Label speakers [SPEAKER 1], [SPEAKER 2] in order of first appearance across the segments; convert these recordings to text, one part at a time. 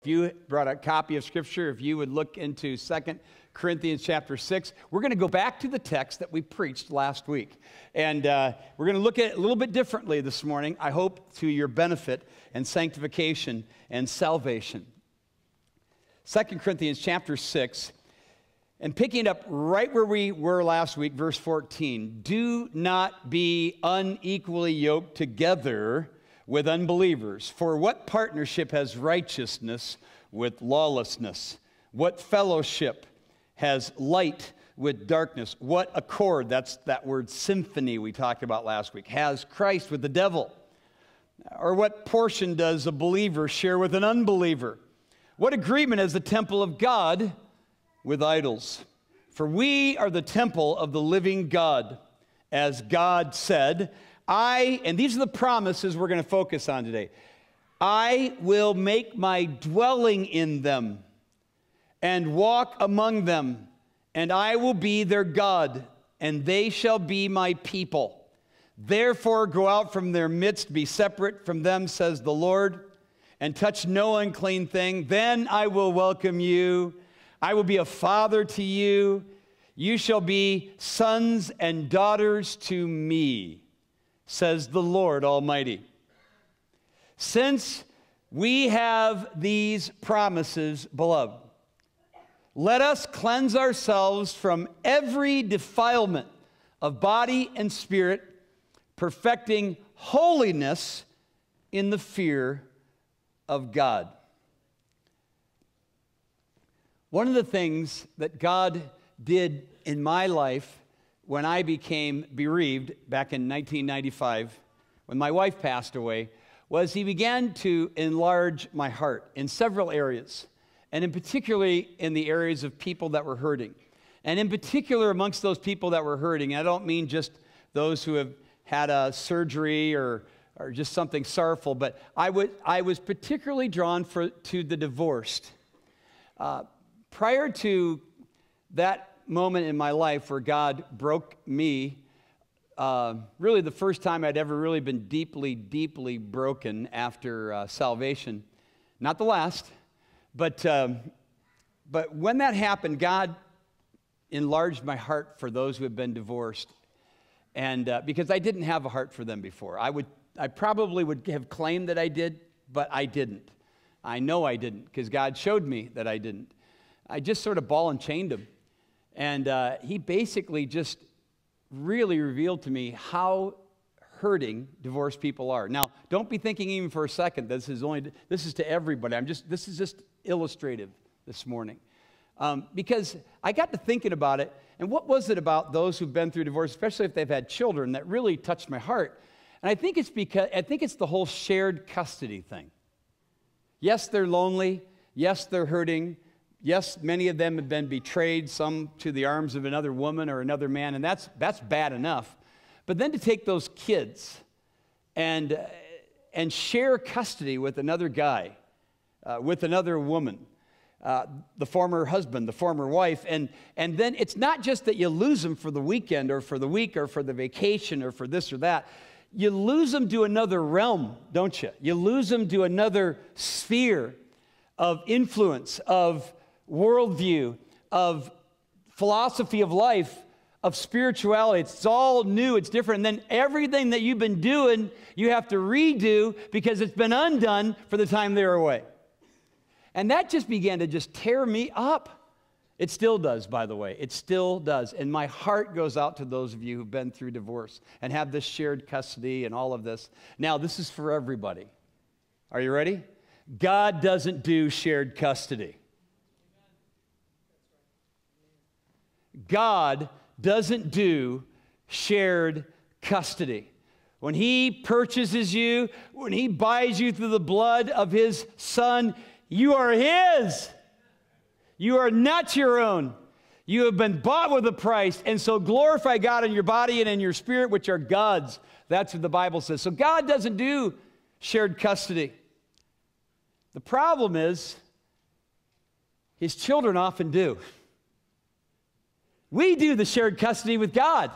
[SPEAKER 1] you brought a copy of Scripture, if you would look into 2 Corinthians chapter 6, we're going to go back to the text that we preached last week. And we're going to look at it a little bit differently this morning, I hope to your benefit and sanctification and salvation. 2 Corinthians chapter 6, and picking up right where we were last week, verse 14, do not be unequally yoked together with unbelievers. For what partnership has righteousness with lawlessness? What fellowship has light with darkness? What accord, that's that word symphony we talked about last week, has Christ with the devil? Or what portion does a believer share with an unbeliever? What agreement has the temple of God with idols? For we are the temple of the living God, as God said, and these are the promises we're going to focus on today. I will make my dwelling in them and walk among them, and I will be their God, and they shall be my people. Therefore go out from their midst, be separate from them, says the Lord, and touch no unclean thing. Then I will welcome you. I will be a father to you. You shall be sons and daughters to me, says the Lord Almighty. Since we have these promises, beloved, let us cleanse ourselves from every defilement of body and spirit, perfecting holiness in the fear of God. One of the things that God did in my life when I became bereaved back in 1995, when my wife passed away, was He began to enlarge my heart in several areas, and in particularly in the areas of people that were hurting. And in particular amongst those people that were hurting, I don't mean just those who have had a surgery or just something sorrowful, but I was particularly drawn to the divorced. Prior to that moment in my life where God broke me, really the first time I'd ever really been deeply, deeply broken after salvation. Not the last, but when that happened, God enlarged my heart for those who had been divorced, and because I didn't have a heart for them before. I probably would have claimed that I did, but I didn't. I know I didn't, because God showed me that I didn't. I just sort of ball and chained Him. And He basically just really revealed to me how hurting divorced people are. Now, don't be thinking even for a second this is to everybody. This is just illustrative this morning. Because I got to thinking about it, and what was it about those who've been through divorce, especially if they've had children, that really touched my heart? And I think it's the whole shared custody thing. Yes, they're lonely. Yes, they're hurting. Yes, many of them have been betrayed, some to the arms of another woman or another man, and that's bad enough. But then to take those kids and share custody with another guy, with another woman, the former husband, the former wife, and then it's not just that you lose them for the weekend or for the week or for the vacation or for this or that. You lose them to another realm, don't you? You lose them to another sphere of influence, of worldview, of philosophy of life, of spirituality. It's all new, it's different. And then everything that you've been doing, you have to redo because it's been undone for the time they were away. And that just began to just tear me up. It still does, by the way. It still does. And my heart goes out to those of you who've been through divorce and have this shared custody and all of this. Now, this is for everybody. Are you ready? God doesn't do shared custody. God doesn't do shared custody. When He purchases you, when He buys you through the blood of His Son, you are His. You are not your own. You have been bought with a price, and so glorify God in your body and in your spirit, which are God's. That's what the Bible says. So God doesn't do shared custody. The problem is, His children often do. We do the shared custody with God.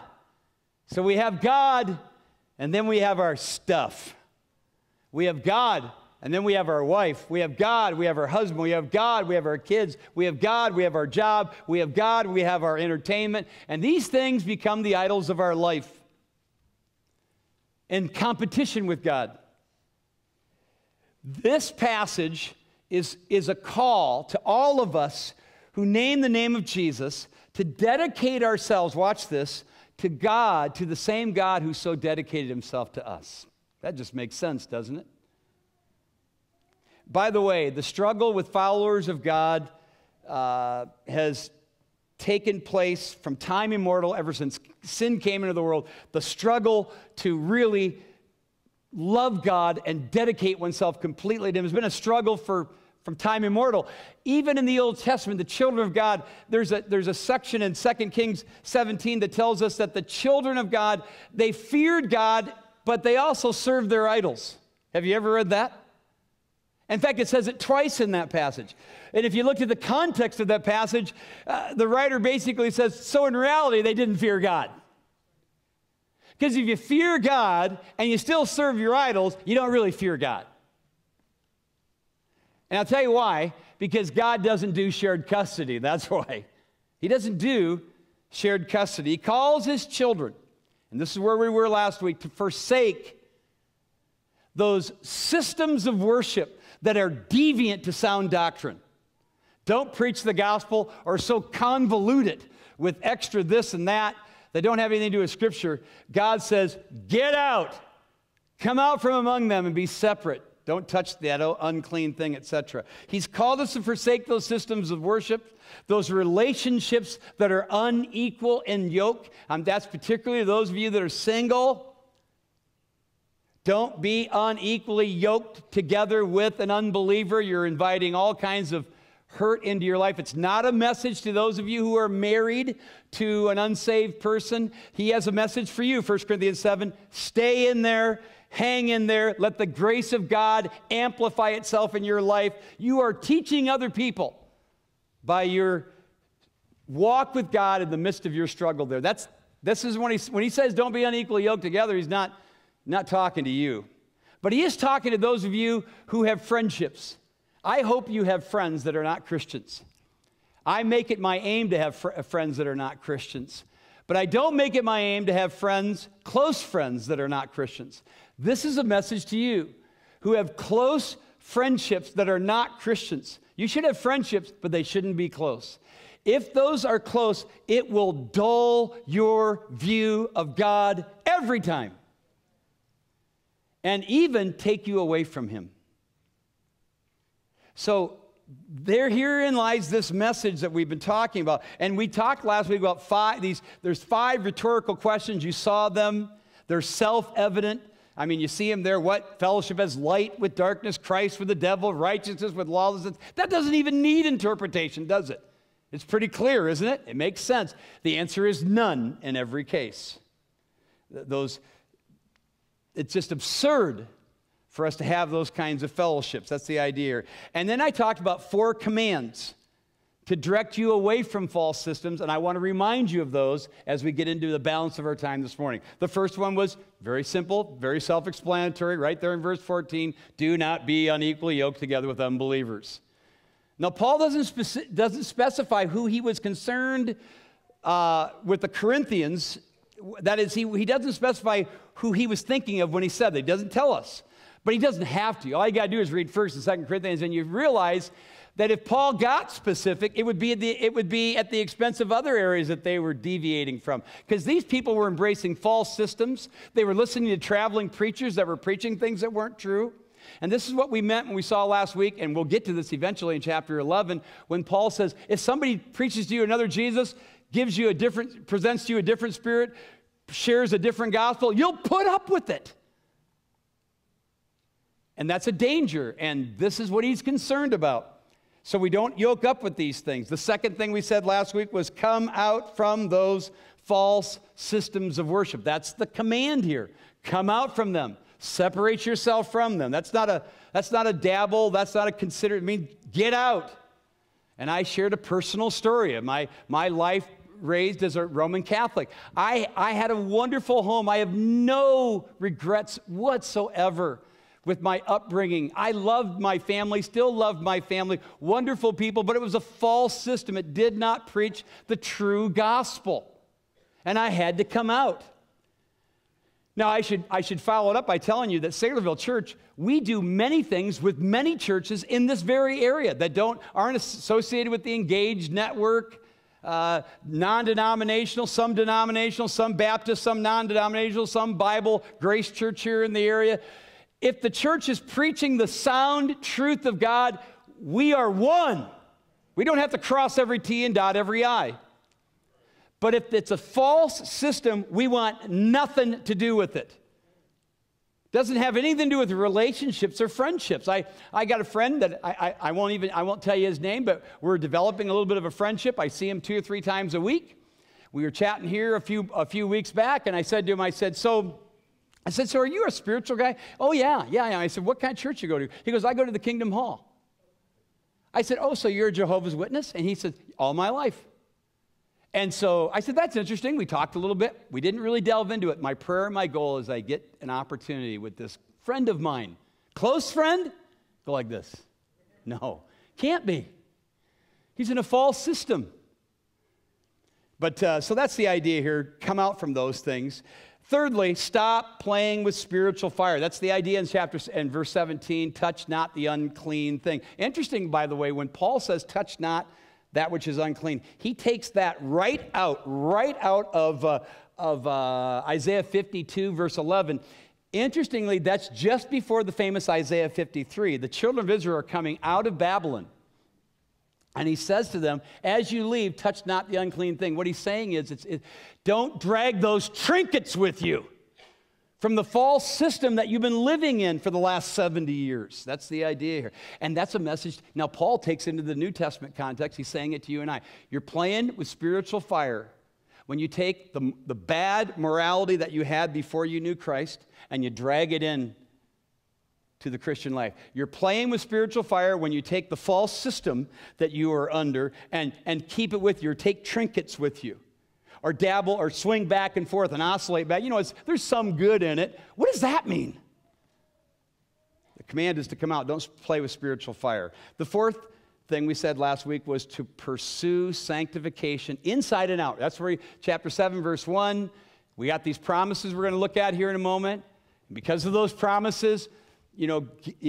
[SPEAKER 1] So we have God, and then we have our stuff. We have God, And then we have our wife, we have God, we have our husband, we have God, we have our kids, we have God, we have our job, we have God, we have our entertainment. And these things become the idols of our life in competition with God. This passage is a call to all of us who name the name of Jesus to dedicate ourselves, watch this, to God, to the same God who so dedicated himself to us. That just makes sense, doesn't it? By the way, the struggle with followers of God has taken place from time immemorial, ever since sin came into the world. The struggle to really love God and dedicate oneself completely to him has been a struggle from time immemorial. Even in the Old Testament, the children of God, there's a section in 2 Kings 17 that tells us that the children of God, they feared God, but they also served their idols. Have you ever read that? In fact, it says it twice in that passage. And if you look at the context of that passage, the writer basically says, so in reality, they didn't fear God. Because if you fear God and you still serve your idols, you don't really fear God. And I'll tell you why. Because God doesn't do shared custody. That's why. He doesn't do shared custody. He calls his children, and this is where we were last week, to forsake those systems of worship that are deviant to sound doctrine. Don't preach the gospel or so convolute it with extra this and that that don't have anything to do with Scripture. God says, get out. Come out from among them and be separate. Don't touch that unclean thing, etc. He's called us to forsake those systems of worship, those relationships that are unequal in yoke. That's particularly those of you that are single. Don't be unequally yoked together with an unbeliever. You're inviting all kinds of hurt into your life. It's not a message to those of you who are married to an unsaved person. He has a message for you, 1 Corinthians 7. Stay in there. Hang in there. Let the grace of God amplify itself in your life. You are teaching other people by your walk with God in the midst of your struggle there. This is when he says don't be unequally yoked together, he's not talking to you. But he is talking to those of you who have friendships. I hope you have friends that are not Christians. I make it my aim to have friends that are not Christians. But I don't make it my aim to have friends, close friends that are not Christians. This is a message to you who have close friendships that are not Christians. You should have friendships, but they shouldn't be close. If those are close, it will dull your view of God every time, and take you away from him. So herein lies this message that we've been talking about. And we talked last week about there's 5 rhetorical questions. You saw them. They're self-evident. I mean, you see them there. What? Fellowship as light with darkness, Christ with the devil, righteousness with lawlessness. That doesn't even need interpretation, does it? It's pretty clear, isn't it? It makes sense. The answer is none in every case. It's just absurd for us to have those kinds of fellowships. That's the idea here. And then I talked about 4 commands to direct you away from false systems, and I want to remind you of those as we get into the balance of our time this morning. The first one was very simple, very self-explanatory, right there in verse 14. Do not be unequally yoked together with unbelievers. Now, Paul doesn't specify who he was concerned with the Corinthians. That is, he doesn't specify who he was thinking of when he said that. He doesn't tell us. But he doesn't have to. All you got to do is read 1st and 2nd Corinthians, and you realize that if Paul got specific, it would be at the expense of other areas that they were deviating from. Because these people were embracing false systems. They were listening to traveling preachers that were preaching things that weren't true. And this is what we meant when we saw last week, and we'll get to this eventually in chapter 11, when Paul says, if somebody preaches to you another Jesus, presents to you a different spirit, shares a different gospel, you'll put up with it. And that's a danger, and this is what he's concerned about. So we don't yoke up with these things. The second thing we said last week was come out from those false systems of worship. That's the command here. Come out from them. Separate yourself from them. That's not a dabble. That's not a consider. Get out. And I shared a personal story of my life raised as a Roman Catholic. I had a wonderful home. I have no regrets whatsoever with my upbringing. I loved my family, still love my family, wonderful people, but it was a false system. It did not preach the true gospel. And I had to come out. Now, I should follow it up by telling you that Saylorville Church, we do many things with many churches in this very area that aren't associated with the Engaged Network, non-denominational, some Baptist, some non-denominational, some Bible, Grace Church here in the area. If the church is preaching the sound truth of God, we are one. We don't have to cross every T and dot every I. But if it's a false system, we want nothing to do with it. Doesn't have anything to do with relationships or friendships. I got a friend that I won't tell you his name, but we're developing a little bit of a friendship. I see him 2 or 3 times a week. We were chatting here a few weeks back, and I said to him, so are you a spiritual guy? Oh, yeah. I said, what kind of church you go to? He goes, I go to the Kingdom Hall. I said, oh, so you're a Jehovah's Witness? And he said, all my life. And so I said, that's interesting. We talked a little bit. We didn't really delve into it. My prayer and my goal is I get an opportunity with this friend of mine. Close friend? Go like this. No, can't be. He's in a false system. But so that's the idea here. Come out from those things. Thirdly, stop playing with spiritual fire. That's the idea in verse 17, touch not the unclean thing. Interesting, by the way, when Paul says touch not that which is unclean, he takes that right out of Isaiah 52, verse 11. Interestingly, that's just before the famous Isaiah 53. The children of Israel are coming out of Babylon. And he says to them, as you leave, touch not the unclean thing. What he's saying is, don't drag those trinkets with you from the false system that you've been living in for the last 70 years. That's the idea here. And that's a message. Now, Paul takes into the New Testament context. He's saying it to you and I. You're playing with spiritual fire when you take the bad morality that you had before you knew Christ and you drag it in to the Christian life. You're playing with spiritual fire when you take the false system that you are under and keep it with you, or take trinkets with you, or dabble or swing back and forth and oscillate back. You know, there's some good in it. What does that mean? The command is to come out. Don't play with spiritual fire. The fourth thing we said last week was to pursue sanctification inside and out. That's where chapter 7, verse 1, we got these promises we're going to look at here in a moment. And because of those promises, you know,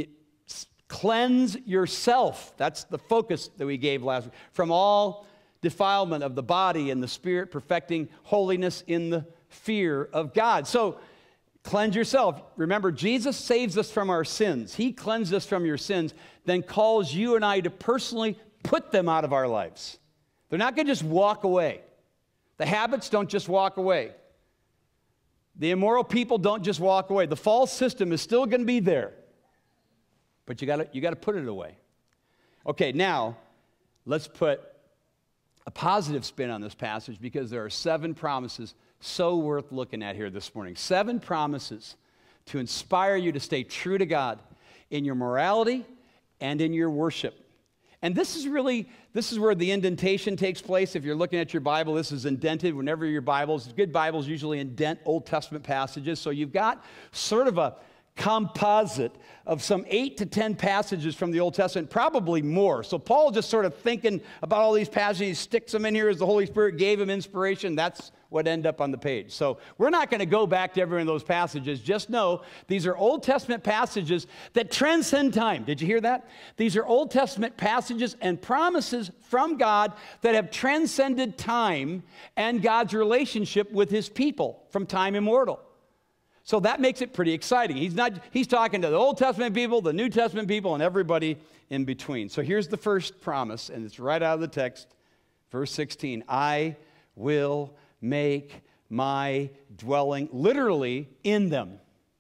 [SPEAKER 1] cleanse yourself. That's the focus that we gave last week. From all defilement of the body and the spirit, perfecting holiness in the fear of God. So, cleanse yourself. Remember, Jesus saves us from our sins. He cleansed us from your sins, then calls you and I to personally put them out of our lives. They're not going to just walk away. The habits don't just walk away. The immoral people don't just walk away. The false system is still going to be there. But you got to put it away. Okay, now, let's put a positive spin on this passage, because there are 7 promises so worth looking at here this morning. 7 promises to inspire you to stay true to God in your morality and in your worship. And this is where the indentation takes place. If you're looking at your Bible, this is indented. Whenever your good Bibles usually indent Old Testament passages. So you've got sort of a composite of some 8 to 10 passages from the Old Testament, probably more. So Paul just sort of thinking about all these passages, he sticks them in here as the Holy Spirit gave him inspiration. That's what ended up on the page. So we're not going to go back to every one of those passages. Just know these are Old Testament passages that transcend time. Did you hear that? These are Old Testament passages and promises from God that have transcended time and God's relationship with his people from time immortal. So that makes it pretty exciting. He's talking to the Old Testament people, the New Testament people, and everybody in between. So here's the first promise, and it's right out of the text, verse 16. I will make my dwelling, literally, in them.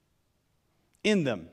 [SPEAKER 1] In them.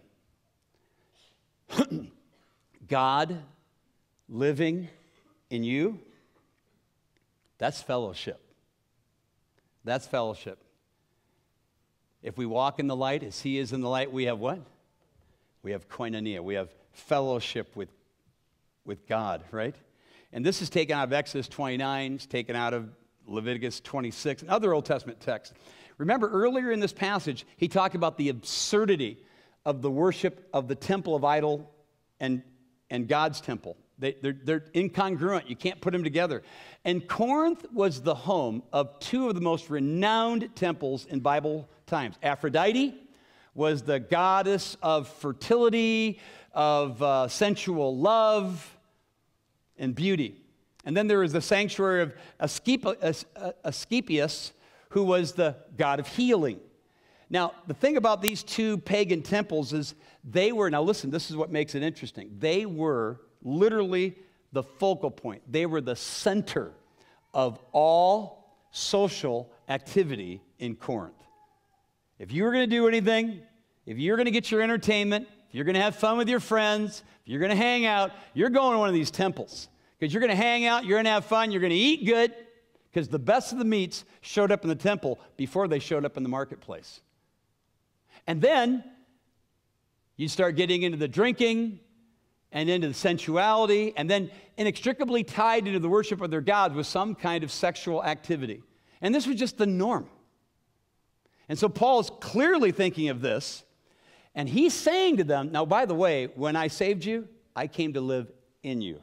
[SPEAKER 1] God living in you, that's fellowship. That's fellowship. If we walk in the light as he is in the light, we have what? We have koinonia. We have fellowship with God, right? And this is taken out of Exodus 29. It's taken out of Leviticus 26 and other Old Testament texts. Remember, earlier in this passage, he talked about the absurdity of the worship of the temple of idol and God's temple. They're incongruent. You can't put them together. And Corinth was the home of two of the most renowned temples in Bible times. Aphrodite was the goddess of fertility, of sensual love, and beauty. And then there was the sanctuary of Asclepius, who was the god of healing. Now, the thing about these two pagan temples is now listen, this is what makes it interesting. They were literally the focal point. They were the center of all social activity in Corinth. If you were going to do anything, if you're going to get your entertainment, if you're going to have fun with your friends, if you're going to hang out, you're going to one of these temples. Because you're going to hang out, you're going to have fun, you're going to eat good, because the best of the meats showed up in the temple before they showed up in the marketplace. And then you start getting into the drinking and into the sensuality, and then inextricably tied into the worship of their gods was some kind of sexual activity. And this was just the norm. And so Paul is clearly thinking of this, and he's saying to them, now, by the way, when I saved you, I came to live in you.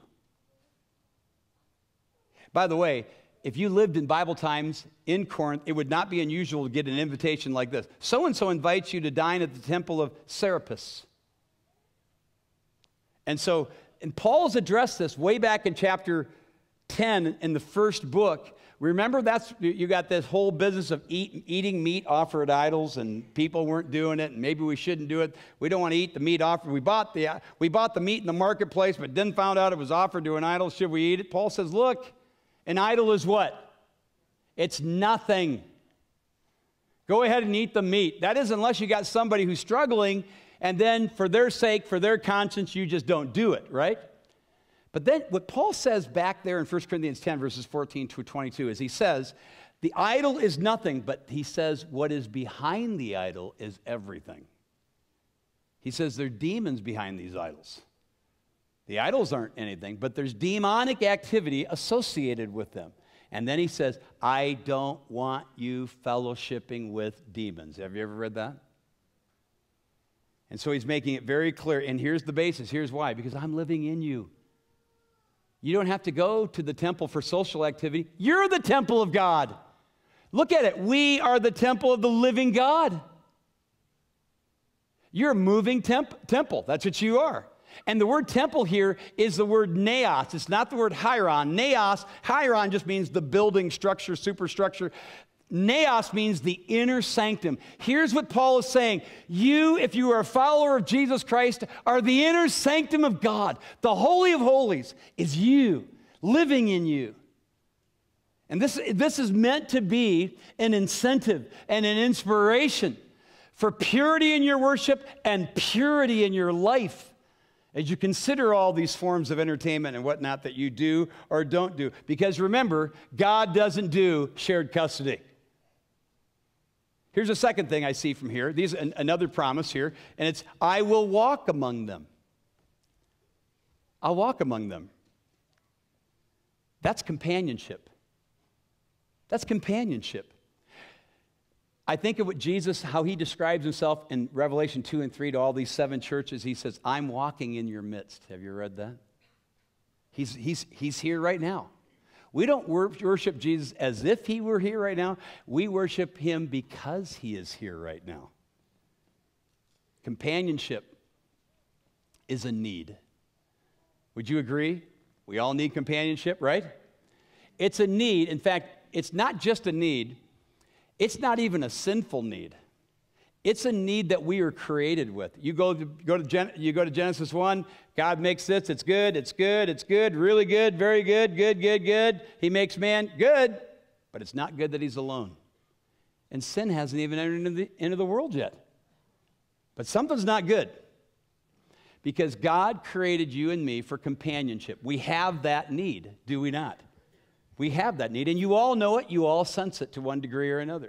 [SPEAKER 1] By the way, if you lived in Bible times in Corinth, it would not be unusual to get an invitation like this. So-and-so invites you to dine at the temple of Serapis. And Paul's addressed this way back in chapter 10 in the first book. Remember, you got this whole business of eating meat offered idols, and people weren't doing it, and maybe we shouldn't do it. We don't want to eat the meat offered. We bought the meat in the marketplace, but then found out it was offered to an idol. Should we eat it? Paul says, look, an idol is what? It's nothing. Go ahead and eat the meat. That is, unless you got somebody who's struggling, and then for their sake, for their conscience, you just don't do it, right? But then what Paul says back there in 1 Corinthians 10, verses 14 to 22, is he says, the idol is nothing, but he says what is behind the idol is everything. He says there are demons behind these idols. The idols aren't anything, but there's demonic activity associated with them. And then he says, I don't want you fellowshipping with demons. Have you ever read that? And so he's making it very clear. And here's the basis. Here's why. Because I'm living in you. You don't have to go to the temple for social activity. You're the temple of God. Look at it. We are the temple of the living God. You're a moving temple. That's what you are. And the word temple here is the word naos. It's not the word hieron. Naos, hieron just means the building structure, superstructure. Naos means the inner sanctum. Here's what Paul is saying. You, if you are a follower of Jesus Christ, are the inner sanctum of God. The Holy of Holies is you, living in you. And this is meant to be an incentive and an inspiration for purity in your worship and purity in your life as you consider all these forms of entertainment and whatnot that you do or don't do. Because remember, God doesn't do shared custody. Here's a second thing I see from here. Another promise here, and it's, I will walk among them. I'll walk among them. That's companionship. That's companionship. I think of what Jesus, how he describes himself in Revelation 2 and 3 to all these 7 churches. He says, I'm walking in your midst. Have you read that? He's here right now. We don't worship Jesus as if he were here right now. We worship him because he is here right now. Companionship is a need. Would you agree? We all need companionship, right? It's a need. In fact, it's not just a need. It's not even a sinful need. It's a need that we are created with. You go to Genesis 1, God makes this, it's good, really good, very good, good. He makes man, good, but it's not good that he's alone. And sin hasn't even entered into the world yet. But something's not good. Because God created you and me for companionship. We have that need, do we not? We have that need, and you all know it, you all sense it to one degree or another.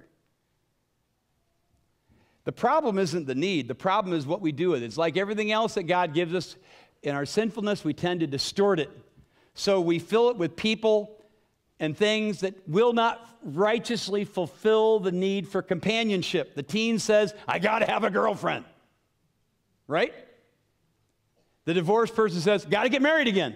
[SPEAKER 1] The problem isn't the need, the problem is what we do with it. It's like everything else that God gives us. In our sinfulness, we tend to distort it. So we fill it with people and things that will not righteously fulfill the need for companionship. The teen says, I got to have a girlfriend. right? The divorced person says, got to get married again.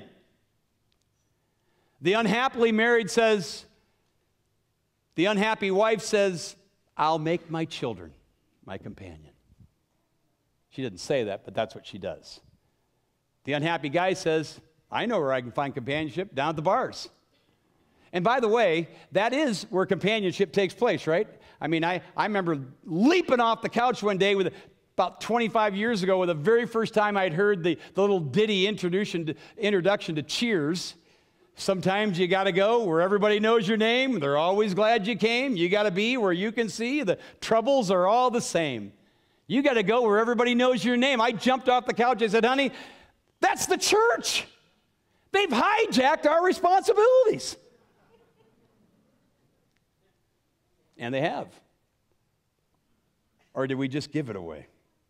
[SPEAKER 1] The unhappily married says, the unhappy wife says, I'll make my children my companion. She didn't say that, but that's what she does. The unhappy guy says, I know where I can find companionship, down at the bars. And by the way, that is where companionship takes place, right? I mean, I remember leaping off the couch one day about 25 years ago with the very first time I'd heard the little ditty introduction to Cheers. Sometimes you got to go where everybody knows your name. They're always glad you came. You got to be where you can see. The troubles are all the same. You got to go where everybody knows your name. I jumped off the couch. I said, honey, that's the church. They've hijacked our responsibilities. And they have. Or did we just give it away?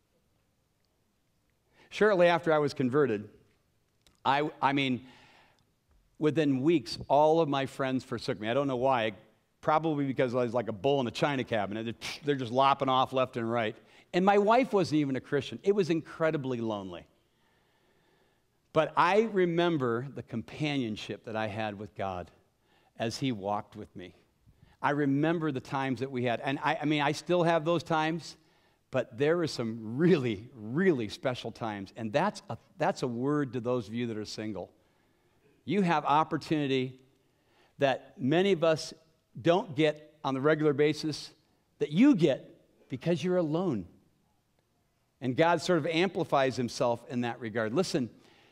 [SPEAKER 1] Shortly after I was converted, I mean, within weeks, all of my friends forsook me. I don't know why. Probably because I was like a bull in a china cabinet. They're just lopping off left and right. And my wife wasn't even a Christian. It was incredibly lonely. But I remember the companionship that I had with God as He walked with me. I remember the times that we had. And I mean, I still have those times, but there were some really, really special times. And that's a word to those of you that are single. You have opportunity that many of us don't get on the regular basis, that you get because you're alone. And God sort of amplifies Himself in that regard. Listen,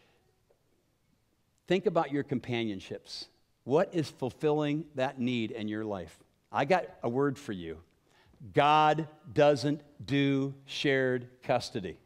[SPEAKER 1] think about your companionships. What is fulfilling that need in your life? I got a word for you. God doesn't do shared custody.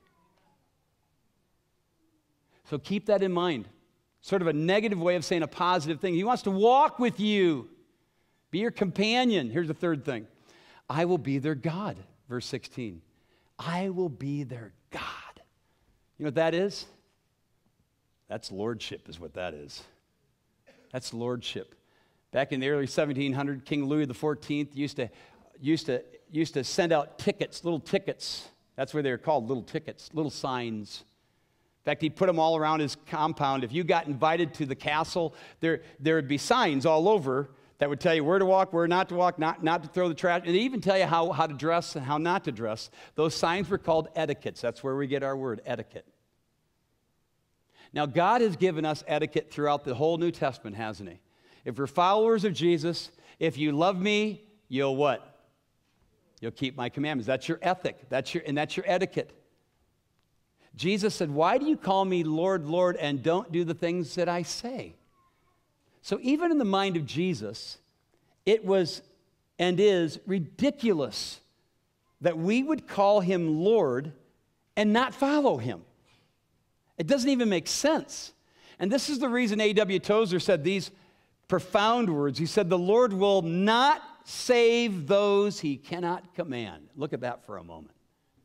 [SPEAKER 1] So keep that in mind. Sort of a negative way of saying a positive thing. He wants to walk with you, be your companion. Here's the third thing. I will be their God, verse 16. I will be their God. You know what that is? That's lordship is what that is. That's lordship. Back in the early 1700s, King Louis XIV used to send out tickets, little tickets. That's where they were called, little tickets, little signs. In fact, he'd put them all around his compound. If you got invited to the castle, there would be signs all over that would tell you where to walk, where not to walk, not to throw the trash, and they even tell you how to dress and how not to dress. Those signs were called etiquettes. That's where we get our word, etiquette. Now, God has given us etiquette throughout the whole New Testament, hasn't He? If we're followers of Jesus, if you love me, you'll what? You'll keep my commandments. That's your ethic. That's your etiquette. Jesus said, why do you call me Lord, Lord, and don't do the things that I say? So even in the mind of Jesus, it was and is ridiculous that we would call Him Lord and not follow Him. It doesn't even make sense. And this is the reason A.W. Tozer said these profound words. He said, the Lord will not save those He cannot command. Look at that for a moment.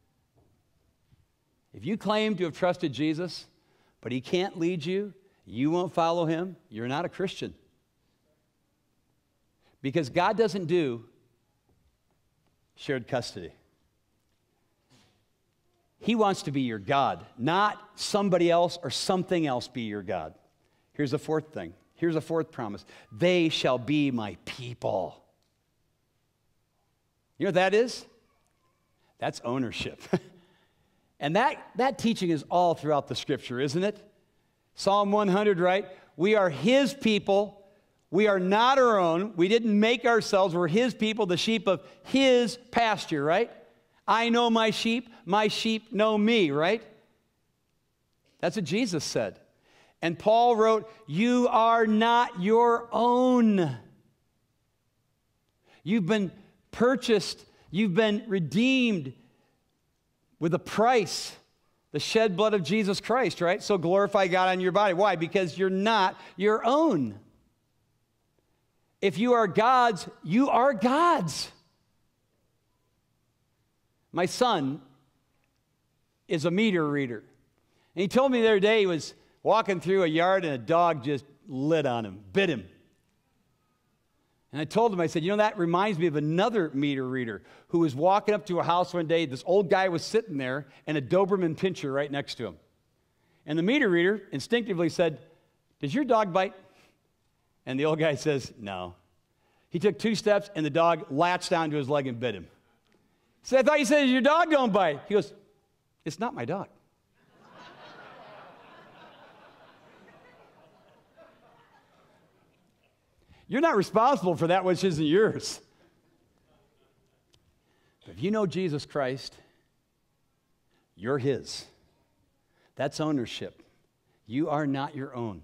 [SPEAKER 1] If you claim to have trusted Jesus, but He can't lead you, you won't follow Him, you're not a Christian. Because God doesn't do shared custody. He wants to be your God, not somebody else or something else be your God. Here's the fourth thing. Here's a fourth promise. They shall be my people. You know what that is? That's ownership. And that teaching is all throughout the Scripture, isn't it? Psalm 100, right? We are His people. We are not our own. We didn't make ourselves. We're His people, the sheep of His pasture, right? I know my sheep know me, right? That's what Jesus said. And Paul wrote, you are not your own. You've been purchased. You've been redeemed with a price, the shed blood of Jesus Christ, right? So glorify God on your body. Why? Because you're not your own. If you are God's, you are God's. My son is a meter reader. And he told me the other day he was walking through a yard and a dog just lit on him, bit him. And I told him, I said, you know, that reminds me of another meter reader who was walking up to a house one day. This old guy was sitting there and a Doberman Pinscher right next to him. And the meter reader instinctively said, does your dog bite? And the old guy says, no. He took 2 steps and the dog latched onto his leg and bit him. He said, I thought you said your dog don't bite. He goes, it's not my dog. You're not responsible for that which isn't yours. But if you know Jesus Christ, you're his. That's ownership. You are not your own.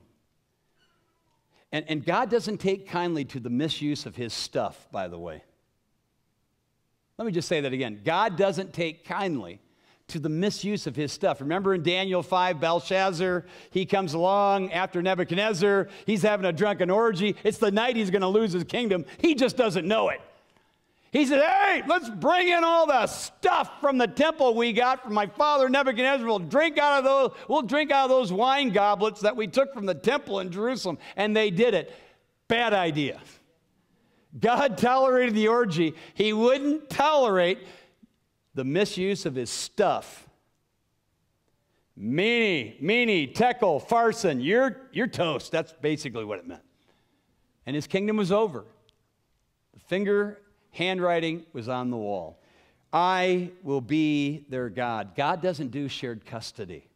[SPEAKER 1] And God doesn't take kindly to the misuse of his stuff, by the way. Let me just say that again. God doesn't take kindly to the misuse of his stuff. Remember in Daniel 5, Belshazzar, he comes along after Nebuchadnezzar. He's having a drunken orgy. It's the night he's going to lose his kingdom. He just doesn't know it. He said, hey, let's bring in all the stuff from the temple we got from my father Nebuchadnezzar. We'll drink out of those wine goblets that we took from the temple in Jerusalem. And they did it. Bad idea. God tolerated the orgy. He wouldn't tolerate the misuse of his stuff. Meanie, tekel, farson, you're toast. That's basically what it meant. And his kingdom was over. The handwriting was on the wall. I will be their God. God doesn't do shared custody.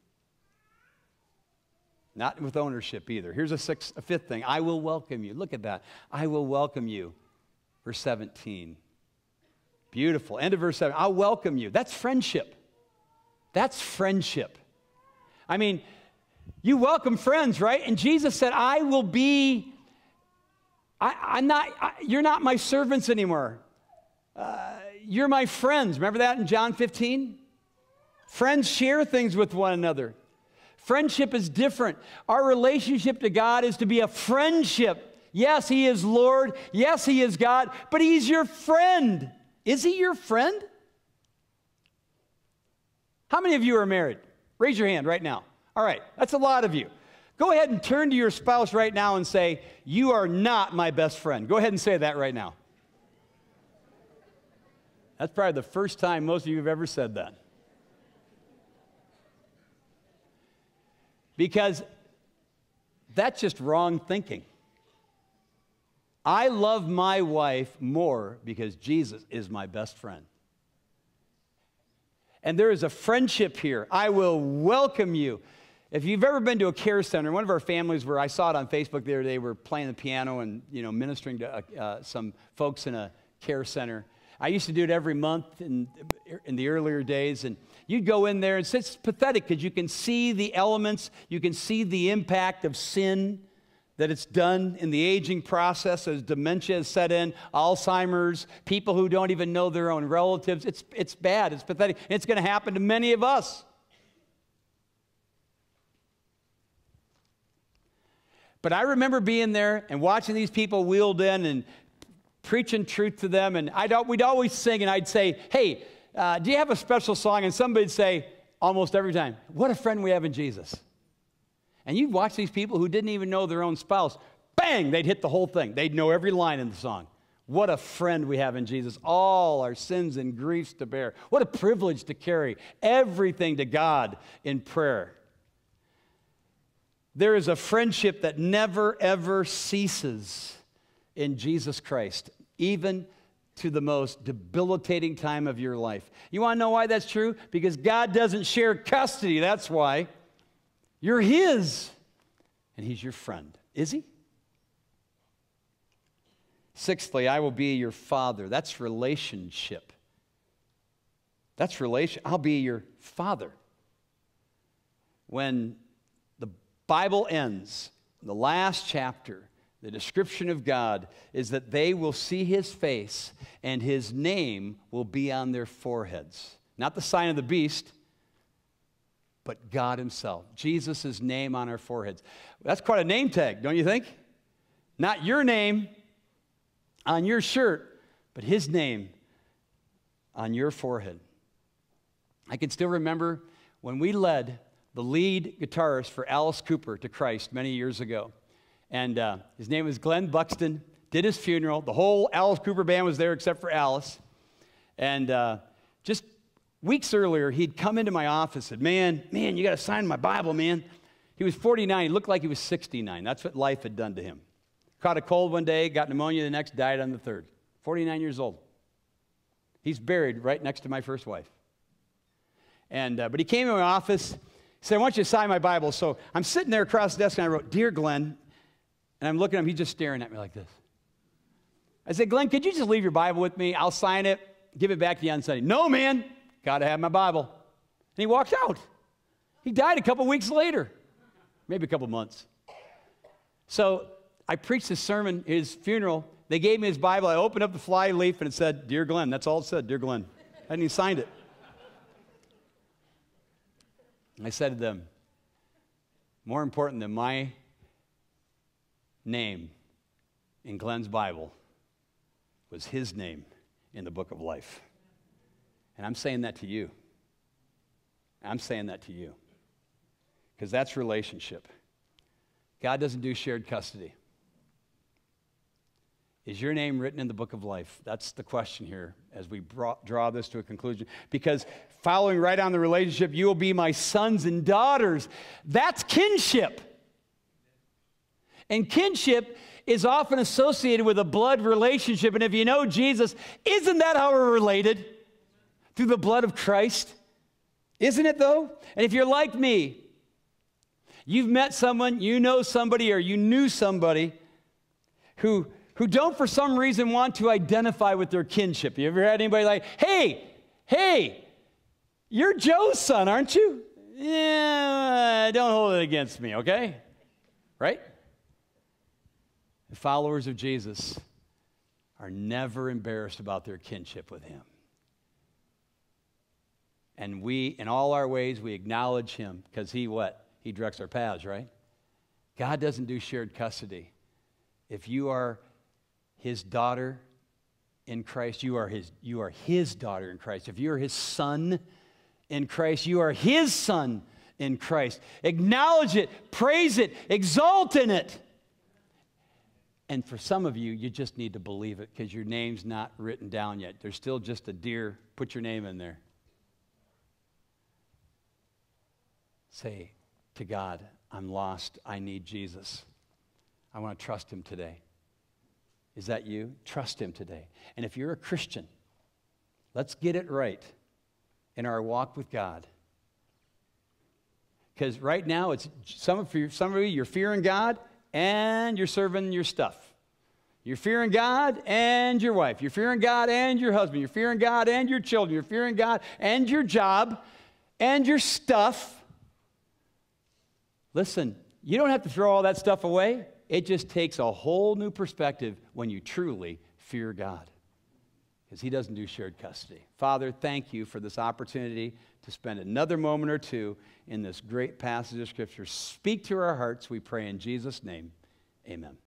[SPEAKER 1] Not with ownership either. Here's a fifth thing. I will welcome you. Look at that. I will welcome you. Verse 17. Beautiful. End of verse 7. I'll welcome you. That's friendship. That's friendship. I mean, you welcome friends, right? And Jesus said, I will be, you're not my servants anymore. You're my friends. Remember that in John 15? Friends share things with one another. Friendship is different. Our relationship to God is to be a friendship. Yes, he is Lord. Yes, he is God, but he's your friend. Is he your friend? How many of you are married? Raise your hand right now. All right, that's a lot of you. Go ahead and turn to your spouse right now and say, you are not my best friend. Go ahead and say that right now. That's probably the first time most of you have ever said that. Because that's just wrong thinking. I love my wife more because Jesus is my best friend. And there is a friendship here. I will welcome you. If you've ever been to a care center, one of our families where I saw it on Facebook the other day, were playing the piano and ministering to some folks in a care center. I used to do it every month in the earlier days, and you'd go in there, and it's pathetic because you can see the elements, you can see the impact of sin that it's done in the aging process as dementia has set in, Alzheimer's, people who don't even know their own relatives. It's bad. It's pathetic. It's going to happen to many of us. But I remember being there and watching these people wheeled in and preaching truth to them. And we'd always sing, and I'd say, hey, do you have a special song? And somebody would say, almost every time, what a friend we have in Jesus. And you'd watch these people who didn't even know their own spouse. Bang! They'd hit the whole thing. They'd know every line in the song. What a friend we have in Jesus. All our sins and griefs to bear. What a privilege to carry everything to God in prayer. There is a friendship that never, ever ceases in Jesus Christ, even to the most debilitating time of your life. You want to know why that's true? Because God doesn't share custody. That's why. You're his, and he's your friend. Is he? Sixthly, I will be your father. That's relationship. That's relation. I'll be your father. When the Bible ends, the last chapter, the description of God is that they will see his face and his name will be on their foreheads. Not the sign of the beast, but God himself. Jesus' name on our foreheads. That's quite a name tag, don't you think? Not your name on your shirt, but his name on your forehead. I can still remember when we led the lead guitarist for Alice Cooper to Christ many years ago. And his name was Glenn Buxton. did his funeral. The whole Alice Cooper band was there except for Alice. And just weeks earlier, he'd come into my office and said, man, you got to sign my Bible, man. He was 49. He looked like he was 69. That's what life had done to him. Caught a cold one day, got pneumonia the next, died on the third. 49 years old. He's buried right next to my first wife. But he came to my office. He said, I want you to sign my Bible. So I'm sitting there across the desk, and I wrote, Dear Glenn. And I'm looking at him. He's just staring at me like this. I said, Glenn, could you just leave your Bible with me? I'll sign it, give it back to you on Sunday. No, man. Got to have my Bible. And he walked out. He died a couple weeks later. Maybe a couple months. So I preached his sermon, his funeral. They gave me his Bible. I opened up the fly leaf, and it said, Dear Glenn. That's all it said, Dear Glenn. And he signed it. I said to them, more important than my name in Glenn's Bible was his name in the book of life. And I'm saying that to you. I'm saying that to you. Because that's relationship. God doesn't do shared custody. Is your name written in the book of life? That's the question here as we draw this to a conclusion. Because following right on the relationship, you will be my sons and daughters. That's kinship. And kinship is often associated with a blood relationship. And if you know Jesus, isn't that how we're related? Through the blood of Christ? Isn't it though? And if you're like me, you've met someone, you know somebody, or you knew somebody who don't for some reason want to identify with their kinship. You ever had anybody like, hey, you're Joe's son, aren't you? Yeah, don't hold it against me, okay? Right? The followers of Jesus are never embarrassed about their kinship with him. And we, in all our ways, we acknowledge him because he what? He directs our paths, right? God doesn't do shared custody. If you are his daughter in Christ, you are his daughter in Christ. If you are his son in Christ, you are his son in Christ. Acknowledge it, praise it, exalt in it. And for some of you, you just need to believe it because your name's not written down yet. There's still just a dear, put your name in there. Say to God, I'm lost, I need Jesus. I want to trust him today. Is that you? Trust him today. And if you're a Christian, let's get it right in our walk with God. Because right now, it's some of you, you're fearing God and you're serving your stuff. You're fearing God and your wife. You're fearing God and your husband. You're fearing God and your children. You're fearing God and your job and your stuff. Listen, you don't have to throw all that stuff away. It just takes a whole new perspective when you truly fear God. Because he doesn't do shared custody. Father, thank you for this opportunity to spend another moment or two in this great passage of Scripture. Speak to our hearts, we pray in Jesus' name. Amen.